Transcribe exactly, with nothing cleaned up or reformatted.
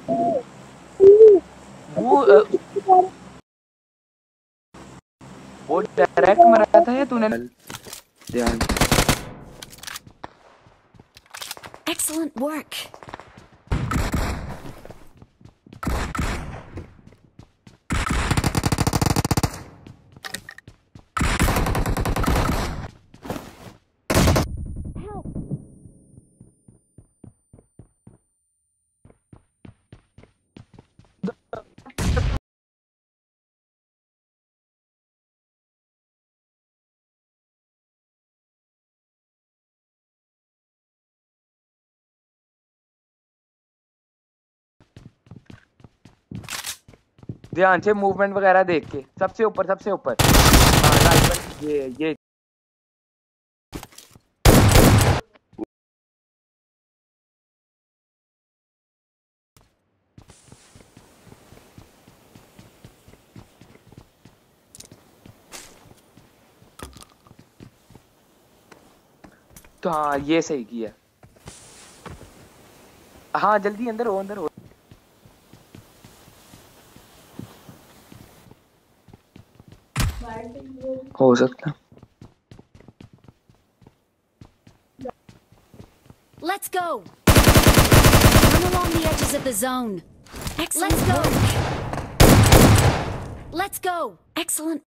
वो अ, वो डायरेक्ट मरा था या तूने? ध्यान। Excellent work. ध्यान से मूवमेंट वगैरह देख के। सबसे ऊपर सबसे ऊपर। हाँ राइट, ये ये तो हाँ ये सही किया। हाँ जल्दी अंदर हो, अंदर हो। हो सकता। Let's go. Run along the edges of the zone. Excellent. Let's go. Let's go. Excellent